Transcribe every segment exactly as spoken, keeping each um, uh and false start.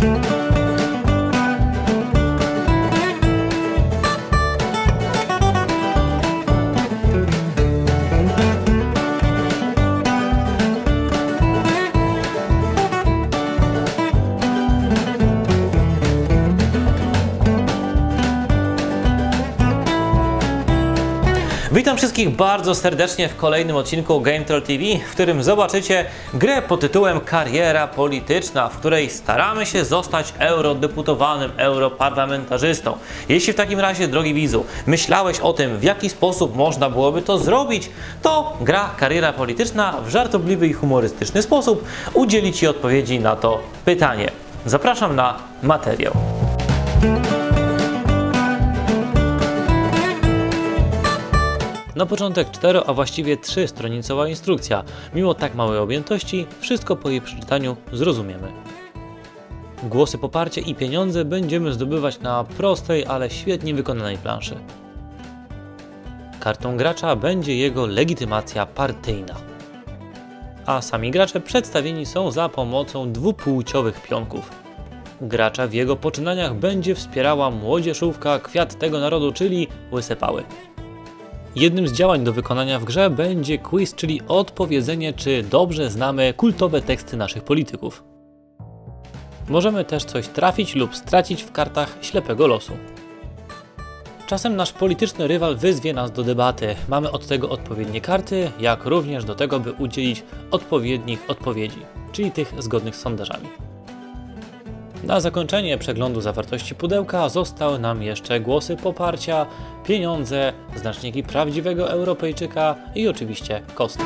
Witam wszystkich bardzo serdecznie w kolejnym odcinku GameTroll T V, w którym zobaczycie grę pod tytułem Kariera Polityczna, w której staramy się zostać eurodeputowanym, europarlamentarzystą. Jeśli w takim razie, drogi widzu, myślałeś o tym, w jaki sposób można byłoby to zrobić, to gra Kariera Polityczna w żartobliwy i humorystyczny sposób udzieli Ci odpowiedzi na to pytanie. Zapraszam na materiał. Na początek cztero, a właściwie trzystronicowa instrukcja. Mimo tak małej objętości, wszystko po jej przeczytaniu zrozumiemy. Głosy poparcia i pieniądze będziemy zdobywać na prostej, ale świetnie wykonanej planszy. Kartą gracza będzie jego legitymacja partyjna. A sami gracze przedstawieni są za pomocą dwupłciowych pionków. Gracza w jego poczynaniach będzie wspierała młodzieżówka Kwiat tego Narodu, czyli Łyse Pały. Jednym z działań do wykonania w grze będzie quiz, czyli odpowiedzenie, czy dobrze znamy kultowe teksty naszych polityków. Możemy też coś trafić lub stracić w kartach ślepego losu. Czasem nasz polityczny rywal wyzwie nas do debaty. Mamy od tego odpowiednie karty, jak również do tego, by udzielić odpowiednich odpowiedzi, czyli tych zgodnych z sondażami. Na zakończenie przeglądu zawartości pudełka zostały nam jeszcze głosy poparcia, pieniądze, znaczniki prawdziwego Europejczyka i oczywiście kostki.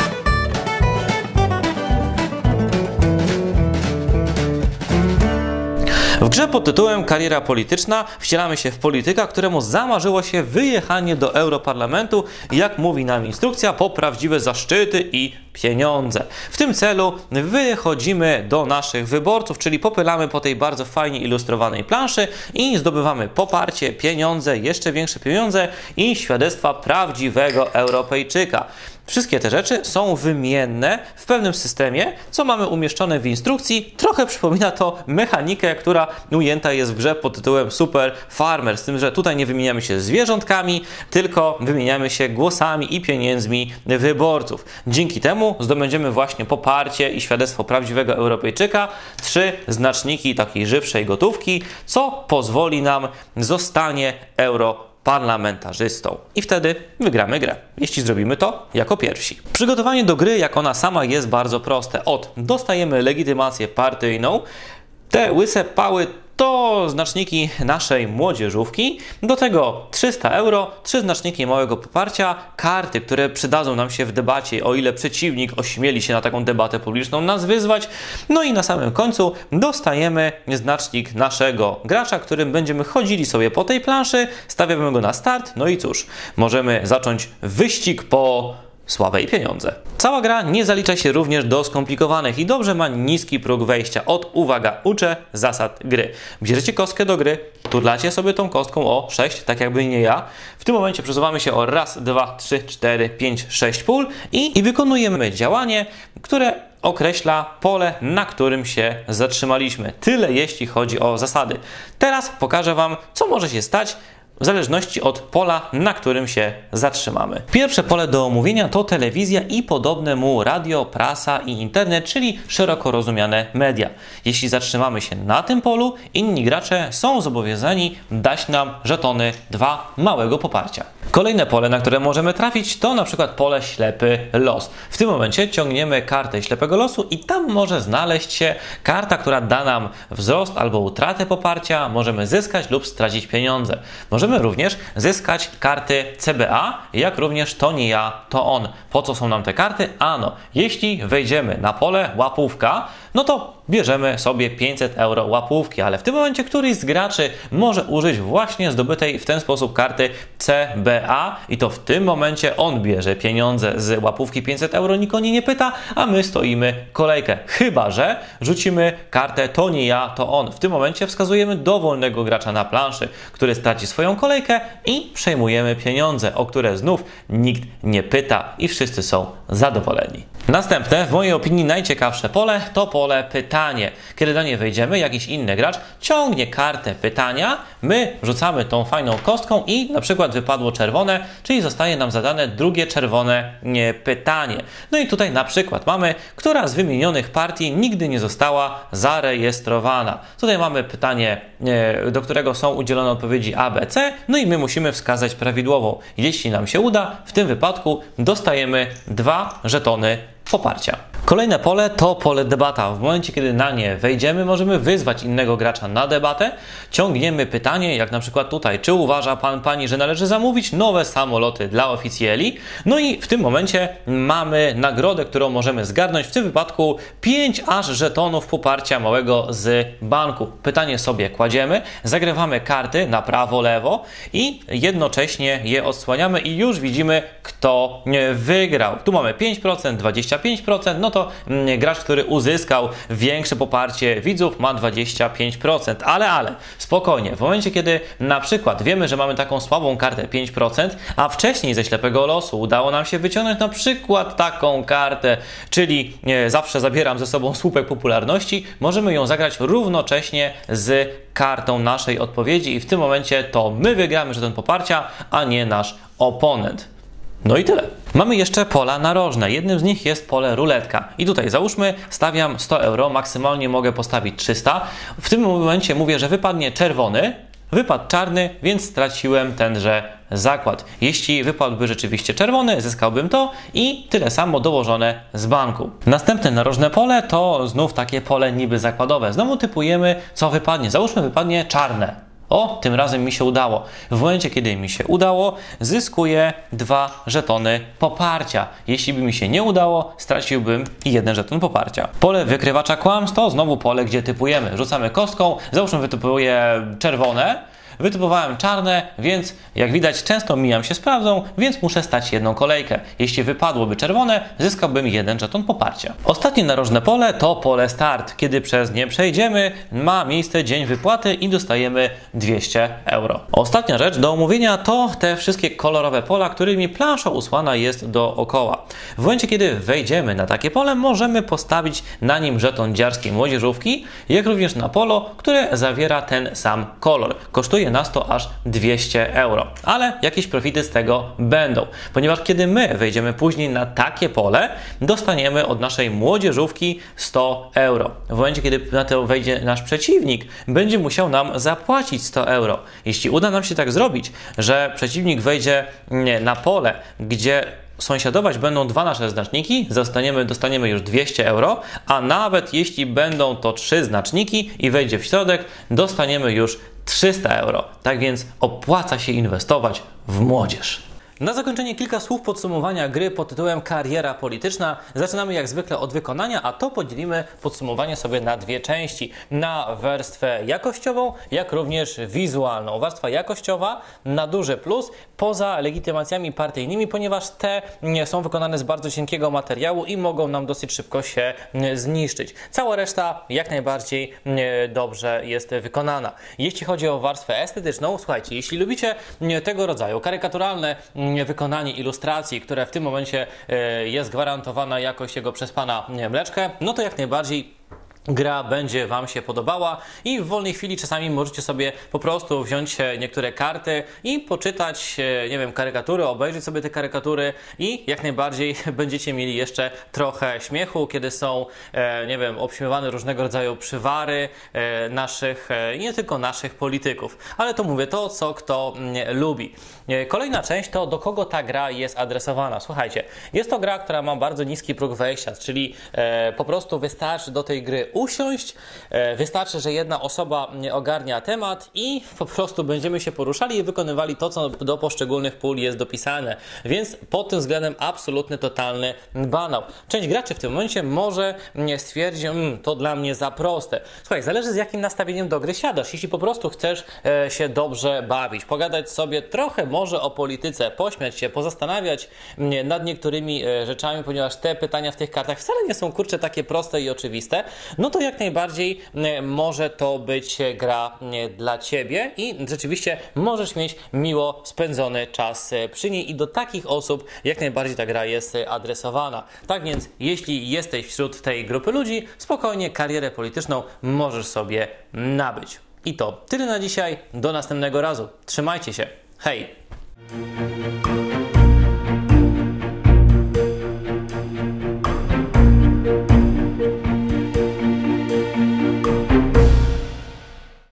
W grze pod tytułem Kariera Polityczna wcielamy się w polityka, któremu zamarzyło się wyjechanie do Europarlamentu, jak mówi nam instrukcja, po prawdziwe zaszczyty i pieniądze. W tym celu wychodzimy do naszych wyborców, czyli popylamy po tej bardzo fajnie ilustrowanej planszy i zdobywamy poparcie, pieniądze, jeszcze większe pieniądze i świadectwa prawdziwego Europejczyka. Wszystkie te rzeczy są wymienne w pewnym systemie, co mamy umieszczone w instrukcji. Trochę przypomina to mechanikę, która ujęta jest w grze pod tytułem Super Farmer, z tym, że tutaj nie wymieniamy się zwierzątkami, tylko wymieniamy się głosami i pieniędzmi wyborców. Dzięki temu zdobędziemy właśnie poparcie i świadectwo prawdziwego Europejczyka, trzy znaczniki takiej żywszej gotówki, co pozwoli nam zostanie euro parlamentarzystą. I wtedy wygramy grę, jeśli zrobimy to jako pierwsi. Przygotowanie do gry, jak ona sama, jest bardzo proste. Od dostajemy legitymację partyjną, te łyse pały to znaczniki naszej młodzieżówki, do tego trzysta euro, trzy znaczniki małego poparcia, karty, które przydadzą nam się w debacie, o ile przeciwnik ośmieli się na taką debatę publiczną nas wyzwać. No i na samym końcu dostajemy znacznik naszego gracza, którym będziemy chodzili sobie po tej planszy, stawiamy go na start, no i cóż, możemy zacząć wyścig po sławę i pieniądze. Cała gra nie zalicza się również do skomplikowanych i dobrze ma niski próg wejścia od, uwaga, uczę zasad gry. Bierzecie kostkę do gry, turlacie sobie tą kostką o sześć, tak jakby nie ja. W tym momencie przesuwamy się o raz, dwa, trzy, cztery, pięć, sześć pól i, i wykonujemy działanie, które określa pole, na którym się zatrzymaliśmy. Tyle jeśli chodzi o zasady. Teraz pokażę Wam, co może się stać w zależności od pola, na którym się zatrzymamy. Pierwsze pole do omówienia to telewizja i podobne mu radio, prasa i internet, czyli szeroko rozumiane media. Jeśli zatrzymamy się na tym polu, inni gracze są zobowiązani dać nam żetony dwa małego poparcia. Kolejne pole, na które możemy trafić, to na przykład pole ślepy los. W tym momencie ciągniemy kartę ślepego losu i tam może znaleźć się karta, która da nam wzrost albo utratę poparcia, możemy zyskać lub stracić pieniądze. Możemy również zyskać karty C B A, jak również to nie ja, to on. Po co są nam te karty? Ano, jeśli wejdziemy na pole łapówka, no to bierzemy sobie pięćset euro łapówki, ale w tym momencie któryś z graczy może użyć właśnie zdobytej w ten sposób karty C B A i to w tym momencie on bierze pieniądze z łapówki pięćset euro, nikt o nie nie pyta, a my stoimy kolejkę. Chyba że rzucimy kartę to nie ja, to on. W tym momencie wskazujemy dowolnego gracza na planszy, który straci swoją kolejkę i przejmujemy pieniądze, o które znów nikt nie pyta i wszyscy są zadowoleni. Następne, w mojej opinii najciekawsze pole to pole pole pytanie. Kiedy do niej wejdziemy, jakiś inny gracz ciągnie kartę pytania, my rzucamy tą fajną kostką i na przykład wypadło czerwone, czyli zostaje nam zadane drugie czerwone pytanie. No i tutaj na przykład mamy, która z wymienionych partii nigdy nie została zarejestrowana. Tutaj mamy pytanie, do którego są udzielone odpowiedzi A, B, C, no i my musimy wskazać prawidłową. Jeśli nam się uda, w tym wypadku dostajemy dwa żetony poparcia. Kolejne pole to pole debata. W momencie, kiedy na nie wejdziemy, możemy wyzwać innego gracza na debatę. Ciągniemy pytanie, jak na przykład tutaj, czy uważa pan, pani, że należy zamówić nowe samoloty dla oficjeli? No i w tym momencie mamy nagrodę, którą możemy zgarnąć. W tym wypadku pięć aż żetonów poparcia małego z banku. Pytanie sobie kładziemy, zagrywamy karty na prawo, lewo i jednocześnie je odsłaniamy i już widzimy, kto wygrał. Tu mamy pięć procent, dwadzieścia pięć procent, no to gracz, który uzyskał większe poparcie widzów, ma dwadzieścia pięć procent. Ale, ale, spokojnie, w momencie, kiedy na przykład wiemy, że mamy taką słabą kartę pięć procent, a wcześniej ze ślepego losu udało nam się wyciągnąć na przykład taką kartę, czyli nie, zawsze zabieram ze sobą słupek popularności, możemy ją zagrać równocześnie z kartą naszej odpowiedzi i w tym momencie to my wygramy żeton poparcia, a nie nasz oponent. No i tyle. Mamy jeszcze pola narożne. Jednym z nich jest pole ruletka. I tutaj załóżmy, stawiam sto euro, maksymalnie mogę postawić trzysta. W tym momencie mówię, że wypadnie czerwony, wypadł czarny, więc straciłem tenże zakład. Jeśli wypadłby rzeczywiście czerwony, zyskałbym to i tyle samo dołożone z banku. Następne narożne pole to znów takie pole niby zakładowe. Znowu typujemy, co wypadnie. Załóżmy, wypadnie czarne. O, tym razem mi się udało. W momencie, kiedy mi się udało, zyskuję dwa żetony poparcia. Jeśli by mi się nie udało, straciłbym jeden żeton poparcia. Pole wykrywacza kłamstw to znowu pole, gdzie typujemy. Rzucamy kostką, załóżmy wytypuję czerwone, wytypowałem czarne, więc jak widać często mijam się z prawdą, więc muszę stać jedną kolejkę. Jeśli wypadłoby czerwone, zyskałbym jeden żeton poparcia. Ostatnie narożne pole to pole start. Kiedy przez nie przejdziemy, ma miejsce dzień wypłaty i dostajemy dwieście euro. Ostatnia rzecz do omówienia to te wszystkie kolorowe pola, którymi plansza usłana jest dookoła. W momencie, kiedy wejdziemy na takie pole, możemy postawić na nim żeton dziarskiej młodzieżówki, jak również na polo, które zawiera ten sam kolor. Kosztuje nas to aż dwieście euro, ale jakieś profity z tego będą, ponieważ kiedy my wejdziemy później na takie pole, dostaniemy od naszej młodzieżówki sto euro. W momencie, kiedy na to wejdzie nasz przeciwnik, będzie musiał nam zapłacić sto euro. Jeśli uda nam się tak zrobić, że przeciwnik wejdzie na pole, gdzie sąsiadować będą dwa nasze znaczniki, dostaniemy, dostaniemy już dwieście euro, a nawet jeśli będą to trzy znaczniki i wejdzie w środek, dostaniemy już trzysta euro. Tak więc opłaca się inwestować w młodzież. Na zakończenie kilka słów podsumowania gry pod tytułem Kariera polityczna. Zaczynamy jak zwykle od wykonania, a to podzielimy podsumowanie sobie na dwie części. Na warstwę jakościową, jak również wizualną. Warstwa jakościowa na duży plus, poza legitymacjami partyjnymi, ponieważ te są wykonane z bardzo cienkiego materiału i mogą nam dosyć szybko się zniszczyć. Cała reszta jak najbardziej dobrze jest wykonana. Jeśli chodzi o warstwę estetyczną, słuchajcie, jeśli lubicie tego rodzaju karykaturalne wykonanie ilustracji, które w tym momencie jest gwarantowana jakość jego przez pana Mleczkę, no to jak najbardziej gra będzie Wam się podobała i w wolnej chwili czasami możecie sobie po prostu wziąć niektóre karty i poczytać, nie wiem, karykatury, obejrzeć sobie te karykatury i jak najbardziej będziecie mieli jeszcze trochę śmiechu, kiedy są, nie wiem, obśmiewane różnego rodzaju przywary naszych, i nie tylko naszych polityków. Ale to mówię to, co kto lubi. Kolejna część to do kogo ta gra jest adresowana. Słuchajcie, jest to gra, która ma bardzo niski próg wejścia, czyli po prostu wystarczy do tej gry usiąść, wystarczy, że jedna osoba ogarnia temat i po prostu będziemy się poruszali i wykonywali to, co do poszczególnych pól jest dopisane. Więc pod tym względem absolutny, totalny banał. Część graczy w tym momencie może stwierdzić, mmm, to dla mnie za proste. Słuchaj, zależy z jakim nastawieniem do gry siadasz. Jeśli po prostu chcesz e, się dobrze bawić, pogadać sobie trochę może o polityce, pośmiać się, pozastanawiać nad niektórymi e, rzeczami, ponieważ te pytania w tych kartach wcale nie są, kurczę, takie proste i oczywiste, no to jak najbardziej może to być gra dla Ciebie i rzeczywiście możesz mieć miło spędzony czas przy niej i do takich osób jak najbardziej ta gra jest adresowana. Tak więc jeśli jesteś wśród tej grupy ludzi, spokojnie karierę polityczną możesz sobie nabyć. I to tyle na dzisiaj, do następnego razu. Trzymajcie się, hej!